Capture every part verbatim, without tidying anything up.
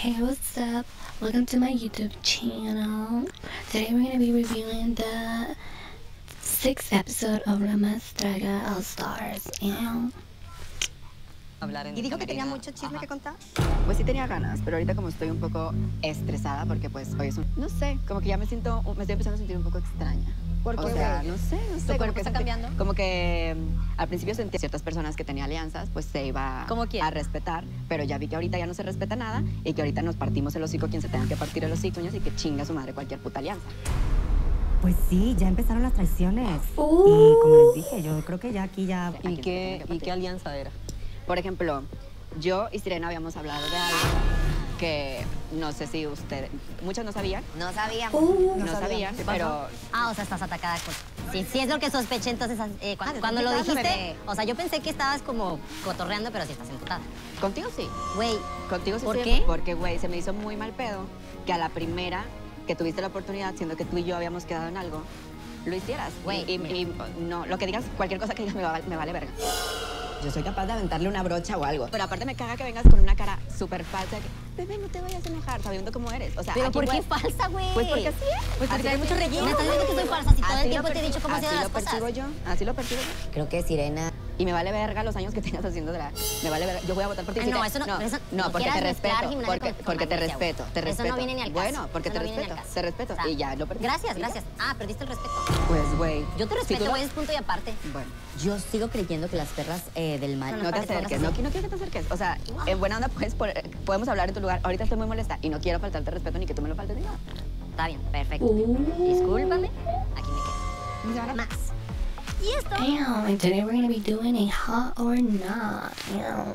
Hey, what's up? Welcome to my YouTube channel. Today we're gonna be reviewing the sixth episode of La Más Draga All Stars. And Y dijo que tenía mucho chisme que contar. Pues sí tenía ganas, pero ahorita como estoy un poco estresada porque pues hoy es un... No sé, como que ya me siento, me estoy empezando a sentir un poco extraña. ¿Por qué? O sea, no sé, no sé. ¿Tu cuerpo que está sentí- cambiando? Como que mm, al principio sentí ciertas personas que tenía alianzas, pues se iba ¿Cómo quién? a respetar, pero ya vi que ahorita ya no se respeta nada y que ahorita nos partimos el hocico quien se tenga que partir el hocico y que chinga su madre cualquier puta alianza. Pues sí, ya empezaron las traiciones. Uh. Y como les dije, yo creo que ya aquí ya... ¿Y ¿Y qué, ¿Y qué alianza era? Por ejemplo, yo y Sirena habíamos hablado de algo que no sé si ustedes, muchos no sabían, No sabía. uh, no, sabían, pero Ah, o sea, estás atacada con... Sí, sí es lo que sospeché, entonces, eh, cu- Ah, ¿te cuando lo estás dijiste, bebé? o sea, yo pensé que estabas como cotorreando, pero sí estás emputada. contigo sí. Güey, Contigo sí ¿Por estoy- qué? Porque, güey, se me hizo muy mal pedo que a la primera que tuviste la oportunidad, siendo que tú y yo habíamos quedado en algo, lo hicieras. Güey, Y, y- mira. y no, lo que digas, cualquier cosa que digas me, va- me vale verga. Yo soy capaz de aventarle una brocha o algo. Pero aparte me caga que vengas con una cara súper falsa. Que, bebé, no te vayas a enojar sabiendo cómo eres. O sea, ¿pero aquí, por qué güey, falsa, güey? Pues porque así es. Pues porque Así hay es. mucho relleno. Me No, estás diciendo que no, soy no. falsa si todo Así el lo tiempo te he perci- dicho cómo se así hacen lo las percibo cosas. yo, así lo percibo yo. Creo que Sirena... Y me vale verga los años que tengas haciendo drag. Me vale verga. Yo voy a votar por ti. Ah, Si no, te- eso no- pero eso- no, no porque te quieras mezclar respeto. gimnasia Porque, con- con porque te magnesia, respeto, te güey. Eso respeto. no viene ni al caso. Bueno, porque Eso te no viene ni respeto, al caso. te respeto. O sea, Y ya lo perdí. Gracias, Y ya. gracias. Ah, perdiste el respeto. Pues, güey. Yo te si tú respeto, lo- güey, es punto y aparte. Bueno, Yo sigo creyendo que las perras eh, del mal... no te para que te acerques. pongas No, así. no quiero que te acerques. O sea, en buena onda puedes, por- podemos hablar en tu lugar. Ahorita estoy muy molesta y no quiero faltarte respeto ni que tú me lo faltes ni nada. Está bien, perfecto. uh. Discúlpame, aquí me quedo. Más. Y esto... Damn, and today we're gonna be doing a hot or not. Damn.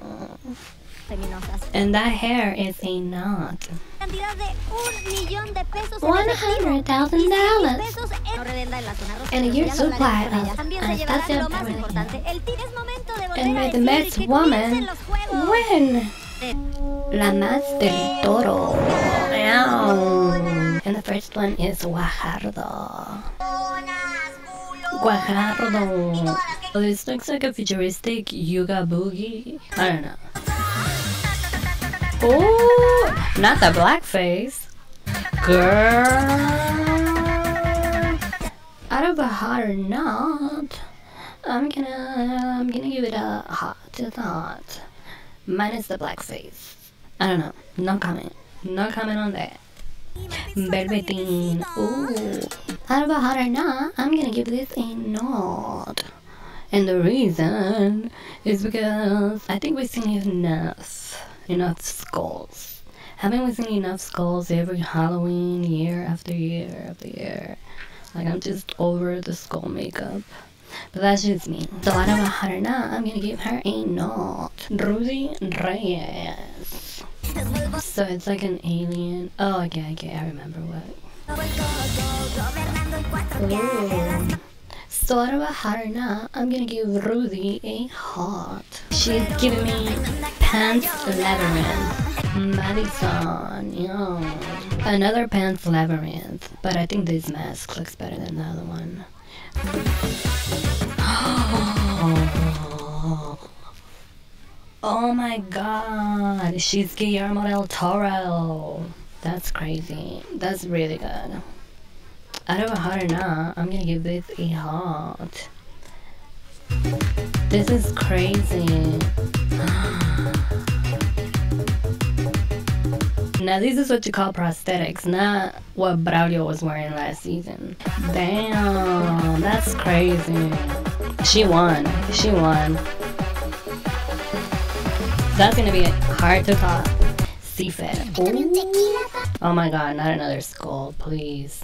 Feminosas. And that hair is a knot. Cantidad de un millón de pesos en One efectivo. hundred thousand Y cien mil dollars. pesos en... No revenda en la zona rosa. And a pero year's ya lo supply hablaremos con ella. of También se llevarán Anastasia lo más Beverly importante. El tiro es momento de volver And a may the decir best que woman comiencen los juegos. win. La Más del Toro. Ow. And the first one is Guajardo. Guajardo. Oh, this looks like a futuristic Yuga Boogie. I don't know. Oh, not the blackface. Girl. Out of a hot or not, I'm gonna, I'm gonna give it a hot. It's a hot. Minus the blackface. I don't know. No comment. No comment on that. Velveteen. Ooh. Out of a hot or not, I'm gonna give this a nod. And the reason is because I think we've seen enough. Enough skulls. Haven't we seen enough skulls every Halloween, year after year after year? Like, I'm just over the skull makeup. But that's just me. So out of a hot or not, I'm gonna give her a nod. Rudy Reyes. So it's like an alien. Oh, okay, okay, I remember what. Ooh. So out of a hot or not, I'm gonna give Rudy a hot. She's giving me Pants Labyrinth. Madison, yeah. Another Pants Labyrinth. But I think this mask looks better than the other one. Oh my god, she's Guillermo del Toro. That's crazy. That's really good. Out of a hot or not, I'm gonna give this a hot. This is crazy. Now this is what you call prosthetics, not what Braulio was wearing last season. Damn, that's crazy. She won. She won. That's gonna be hard to top. C-Fed. Oh my god, not another skull, please.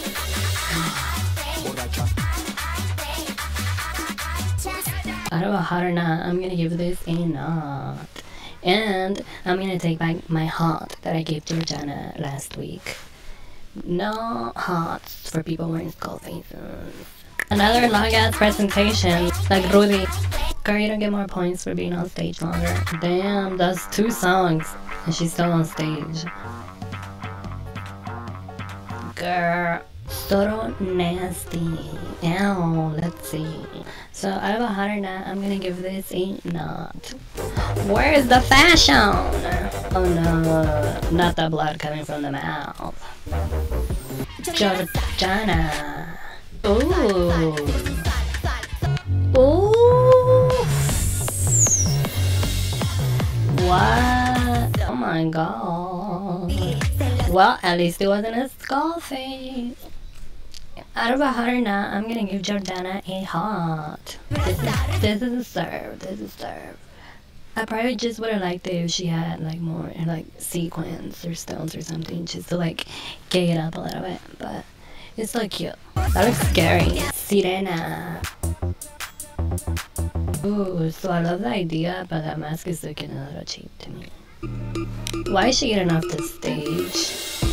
Out of a hot or not, I'm gonna give this a not. And I'm gonna take back my hot that I gave Georgiana last week. No hots for people wearing skull faces. Another long ass presentation, like Rudy. Girl, you don't get more points for being on stage longer. Damn, that's two songs, and she's still on stage. Girl, So nasty. Now, let's see. So out of a hot or not, I'm gonna give this a not. Where is the fashion? Oh no, not the blood coming from the mouth. Jordana. Ooh. Ooh. What? Oh my god. Well, at least it wasn't a skull face. Out of a hot or not, I'm gonna give Jordana a hot. This is, this is a serve. This is a serve. I probably just would have liked it if she had like more like sequins or stones or something just to like gay it up a little bit. But it's so cute. That looks scary. Sirena. Ooh, so I love the idea, but that mask is looking a little cheap to me. Why is she getting off the stage?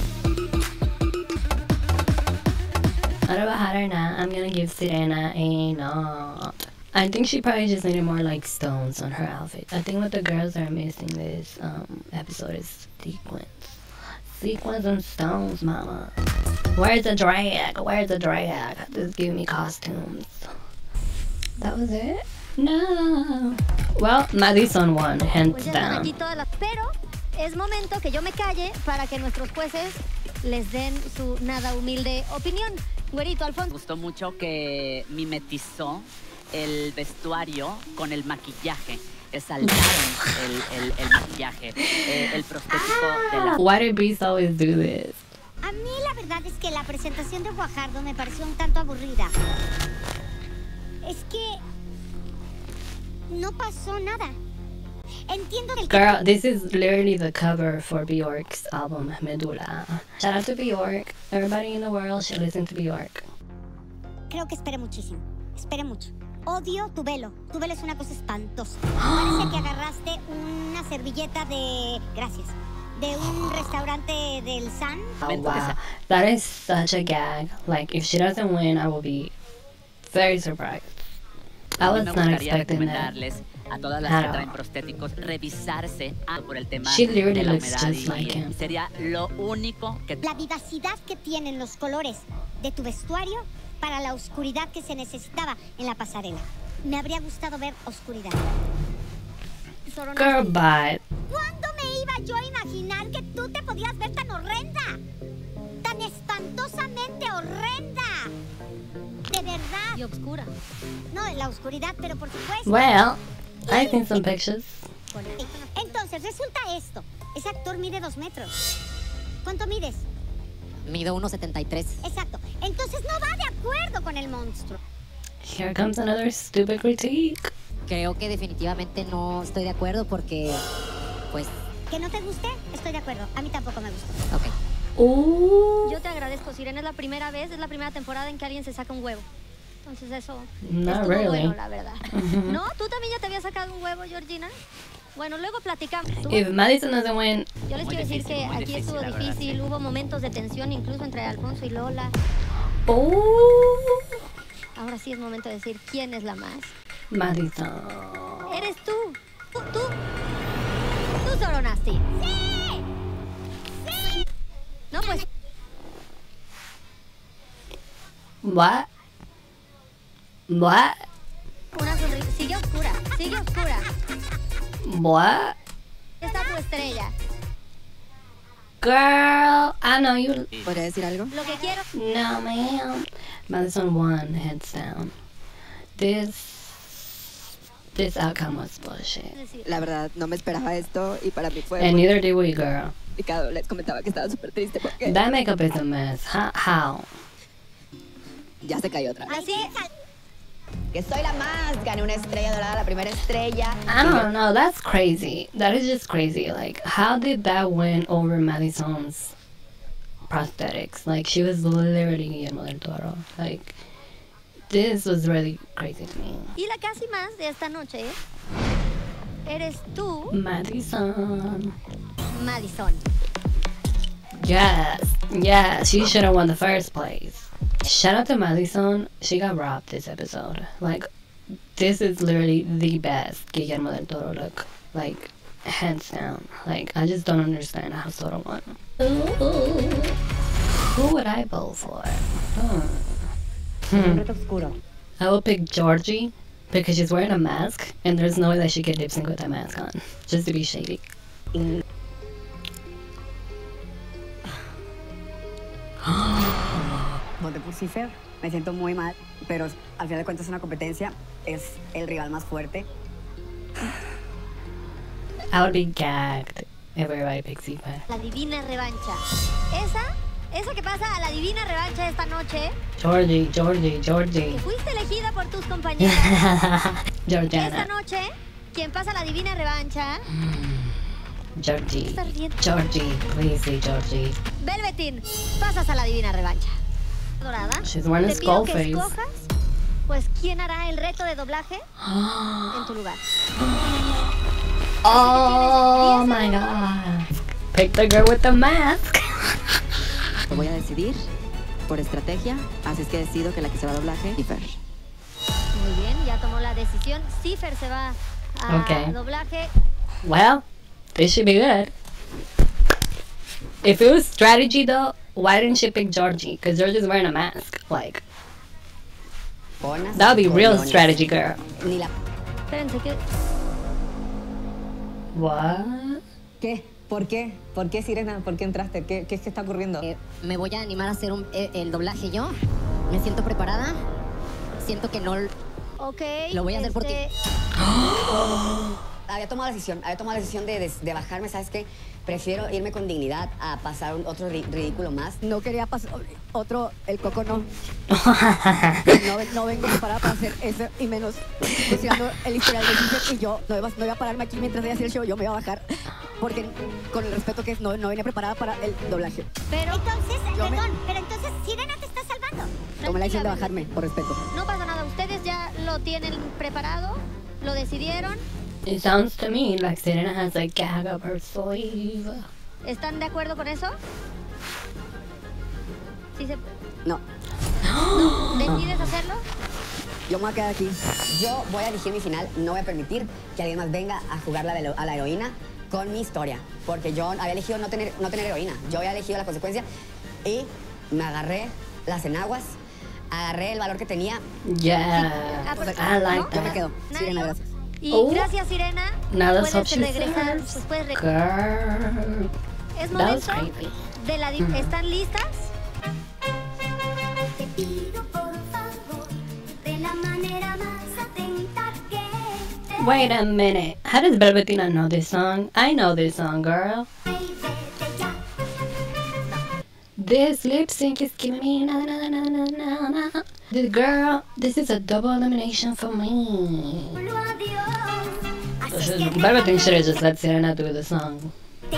Out of a hot or not, I'm gonna give Sirena a not. I think she probably just needed more like stones on her outfit. I think what the girls are missing this um, episode is sequins. Sequins and stones, mama. Where's the drag? Where's the drag? Just give me costumes. That was it? No. Well, Madison won, hands Pues ya están down. aquí todas las... Pero es momento que yo me calle para que nuestros jueces les den su nada humilde opinión. Güerito, Me Alfonso. gustó mucho que mimetizó el vestuario con el maquillaje. Resaltaron el, el, el maquillaje, eh, el prostético de la Why did Breeze always do this? A mí la verdad es que la presentación de Guajardo me pareció un tanto aburrida. Es que no pasó nada. Entiendo del Girl, this is literally the cover for Bjork's album Medulla. Shout out to Bjork. Everybody in the world should listen to Bjork. Creo que espere muchísimo. Espere mucho. Odio tu velo. Tu velo es una cosa espantosa. Parece que agarraste una servilleta de... Gracias. De un restaurante del Sun. Oh wow, that is such a gag. Like, if she doesn't win, I will be very surprised. I A mí was me not gustaría expecting that. recomendarles a todas las At que all. traen prostéticos revisarse ah, por el tema She literally de la looks humedad just y, like him. y sería lo único que La vivacidad que tienen los colores de tu vestuario para la oscuridad que se necesitaba en la pasarela. Me habría gustado ver oscuridad. Solo no Girl, sé. bye. ¿Cuándo me iba yo a imaginar que tú te podías ver tan horrenda? Tan espantosamente horrenda. De verdad. Y oscura. No, la oscuridad, pero por supuesto. Well, I've seen some pictures. Entonces, resulta esto. Ese actor mide dos metros. ¿Cuánto mides? Mido uno setenta y tres. Exacto. Entonces no va de acuerdo con el monstruo. Here comes another stupid critique. Creo que definitivamente no estoy de acuerdo porque, pues, ¿Que no te guste? Estoy de acuerdo. A mí tampoco me gustó. ok. Ooh, Yo te agradezco, Sirena, es la primera vez, es la primera temporada en que alguien se saca un huevo. Entonces eso not estuvo really. bueno, la verdad. ¿No? ¿Tú también ya te habías sacado un huevo, Georgina? Bueno, luego platicamos. Tú- If Madison doesn't win, Yo les Muy quiero decir difícil, que muy aquí difícil, estuvo la verdad, difícil, sí. hubo momentos de tensión incluso entre Alfonso y Lola. ooh, Ahora sí es momento de decir quién es la más. Madison. Eres tú. Tú, tú. Tú, Soronasti. ¡Sí! ¡Sí! No, pues What? What? una sonrisa. Sigue oscura, sigue oscura. What? Está tu estrella. Girl, I know you. ¿Podría decir algo? Lo que quiero. No, ma'am. Madison won, hands down. This. This outcome was bullshit. decir. La verdad, no me esperaba esto y para mí fue And muy neither did we, girl. complicado. Les comentaba que estaba súper triste porque That makeup is a mess. How? How? ya se cayó otra vez. Así es. Que soy la más, gané una estrella dorada, la primera estrella. I don't know. That's crazy. That is just crazy. Like, how did that win over Madison's prosthetics? Like, she was literally Guillermo del Toro. Like, this was really crazy to me. Y la casi más de esta noche eres tú, Madison. Madison. Yes. Yes. She should have won the first place. Shout out to Madison. She got robbed this episode. Like, this is literally the best Guillermo del Toro look. Like, hands down. Like, I just don't understand how Soto won. Ooh. Who would I vote for? Hmm. Hmm. I will pick Georgie because she's wearing a mask and there's no way that she can lip sync with that mask on. Just to be shady. Voté por Cipher. Me siento muy mal, pero al final de cuentas es una competencia. Es el rival más fuerte. I would be gagged if everybody picks Cipher. La divina revancha. Esa, esa que pasa a la divina revancha esta noche. Georgie, Georgie, Georgie. Que fuiste elegida por tus compañeros. Georgiana. Esta noche, quien pasa a la divina revancha. Georgie. ¿Estás riendo? Georgie, please say Georgie. Velveteen, pasas a la divina revancha. Dorada. She's wearing a Te pido skull que face. escojas, pues, quién hará el reto de doblaje en tu lugar. Oh my god. Pick the girl with the mask. Lo voy a decidir por estrategia, así es que decido que la que se va a doblaje, Cipher. Muy bien, ya tomó la decisión. Cipher se va a Okay. doblaje. Well, this should be good. If it was strategy though, why didn't she pick Georgie? Because Georgie's wearing a mask. Like, Bonas that would be y real collones. strategy, girl. Ni la... Espérense, que What? ¿Qué? ¿Por qué? ¿Por qué, Sirena? ¿Por qué entraste? ¿Qué, qué es que está ocurriendo? Eh, me voy a animar a hacer un- eh, el doblaje yo. Me siento preparada. Siento que no... Ok. Lo voy a hacer por ti. este, Había tomado la decisión, había tomado la decisión de, de, de bajarme, ¿sabes qué? Prefiero irme con dignidad a pasar un- otro ri- ridículo más. No quería pasar otro, el coco no. No, no vengo preparada para hacer eso y menos considerando el historial de Cipher y yo no iba, no iba a pararme aquí mientras ella hacía el show, yo me iba a bajar porque con el respeto que es, no, no venía preparada para el doblaje. Pero Entonces, Yo me- perdón, pero entonces Sirena te está salvando. Tomé la decisión de bajarme, por respeto. no pasa nada. Ustedes ya lo tienen preparado, lo decidieron. It sounds to me like Serena has a gag up her sleeve. ¿Están de acuerdo con eso? ¿Sí se... No, ¿Decides hacerlo? yo me voy a quedar aquí. Yo voy a elegir mi final, no voy a permitir que alguien más venga a jugar la velo- a la heroína con mi historia, porque yo había elegido no tener, no tener heroína, yo había elegido la consecuencia y me agarré las enaguas, agarré el valor que tenía. Yeah, Ah, pero- I like ¿no? Yo me that. quedo. Nayo. Sirena, gracias. Y Oh. gracias, Sirena. Now let's hope Puedes she regresar. serves. Pues puedes re- Girl, Es that was momento creepy. de la... di- Mm. ¿Están listas? Te pido por favor, de la manera más atenta que Wait a minute. How does Velvetina know this song? I know this song, girl. This lip sync is giving me na na na na na na. This girl, this is a double elimination for me. solo adiós. Así es que Velveteen should have just let Serena do the song.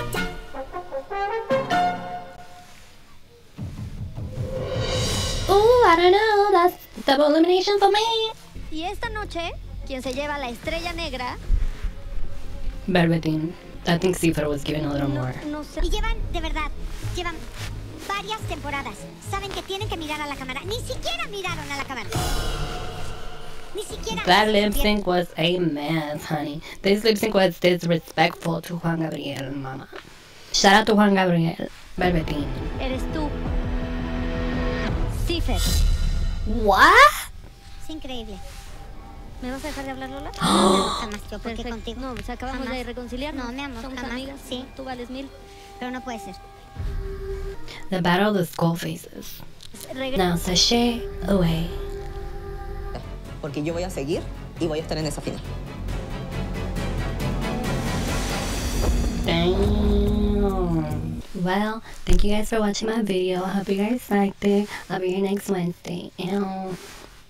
Ooh, I don't know. That's double elimination for me. Y esta noche, quien se lleva la estrella negra... Velveteen. I think Cipher was giving a little No, more. no sé. Y llevan, de verdad, llevan varias temporadas. Saben que tienen que mirar a la cámara. Ni siquiera miraron a la cámara. Ni siquiera. That lip sync was a mess, honey. This lip sync was disrespectful to Juan Gabriel, mama. Shout out to Juan Gabriel. Velveteen. Eres tú. Cipher. What? Es increíble. ¿Me vas a dejar de hablar, Lola? No, mi amor, jamás yo, ¿por qué Perfecto. contigo? No, pues acabamos Jamás. de reconciliarnos. No, mi amor, Somos jamás. amigas. Sí. Tú vales mil. Pero no puede ser. The battle of the skull faces. Regre- Now sashay away. Porque yo voy a seguir y voy a estar en esa final. Damn. Well, thank you guys for watching my video. I hope you guys liked it. I'll be here next Wednesday. Ew.